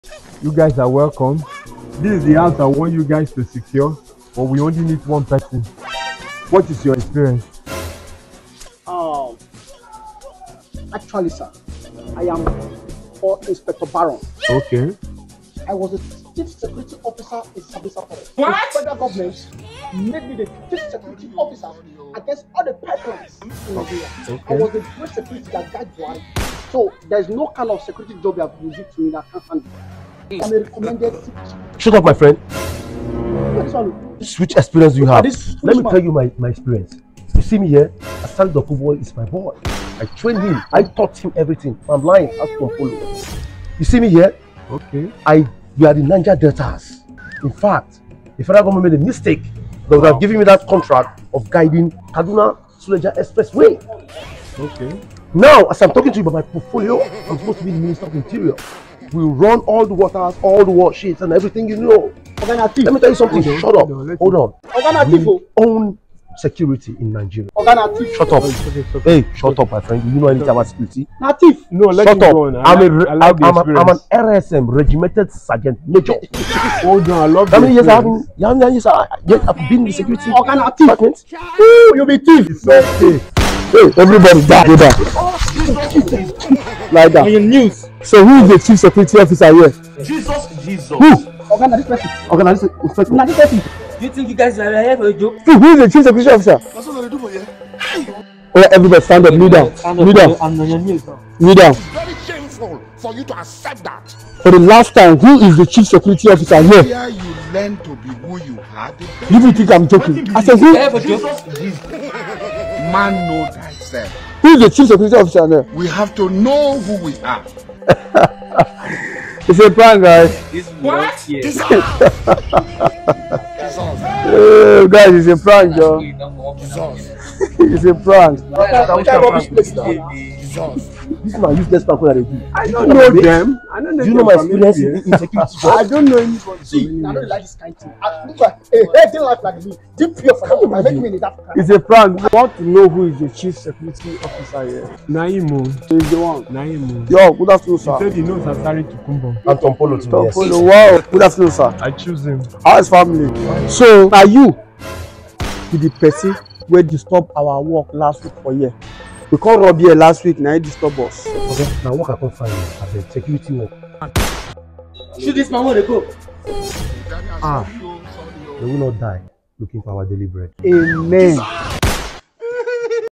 You guys are welcome. This is the house I want you guys to secure, but we only need one person. What is your experience? Actually, sir, I am Inspector Baron. Okay. I was the Chief Security Officer in Sabisa Forest. What? The federal government made me the Chief Security Officer against all the pipelines in Nigeria. Okay. I was the great security that guide Buhari. So there's no kind of security job you have given to me that can't handle. I'm a recommended. Shut up, my friend. This Which experience do you have? This Let me tell you my experience. You see me here, Asali Dokuboy is my boy. I trained him, I taught him everything. I'm lying, ask Tompolo. You see me here? Okay. We are the Niger Deltas. In fact, the federal government made a mistake. They would have given me that contract of guiding Kaduna Suleja Expressway. Okay. Now, as I'm talking to you about my portfolio, I'm supposed to be the Minister of Interior. We run all the waters, all the warships, and everything you know. Let me tell you something. Shut up. Hold on. We own security in Nigeria. Shut up. Hey, shut up, my friend. Do you know anything about security? Native. No, let Shut me up. go on. I'm an RSM, Regimented Sergeant Major. Hold on, I love How many years I I've been in the security department? You'll be thief. It's okay. Hey, everybody, go down. Like that. On your news. So who is the Chief Security Officer here? Jesus. Who? This person. This person. Do you think you guys are here for a joke? Who is the Chief Security Officer? That's what they do for you. Oh, everybody stand up, kneel down. Kneel down. I'm on your news. Kneel down. It's very shameful for you to accept that. For the last time, who is the Chief Security Officer here? Here you learn to be who you are. You think I'm joking? I said who? Here for joke? Man know thyself. Who is the Chief Security Officer there? We have to know who we are. It's a prank, guys. What? Jesus. Guys, it's a prank, Joe. Jesus. It's a prank. Jesus. This is my useless prank that they do. I don't know them. I don't know. Do you know my experience in security? I don't know anybody. See, I don't like this kind of thing. I look like a healthy life like me. Deep pure for that. I make me in Africa. It's a prank. I want to know who is the Chief Security Officer here. Naimu. He's the one. Naimu. Yo, good afternoon, He sir. said he knows Asari Tukumbo. I'm Tompolo too. Yes. Tompolo. Wow, good afternoon, sir. I choose him. How is family? So, are you the person where disturb our work last week for year? We come rob here last week, now you disturb us. Okay, now what I can find at the security work. Shoot this man where they go. They will not die looking for our daily bread. Amen.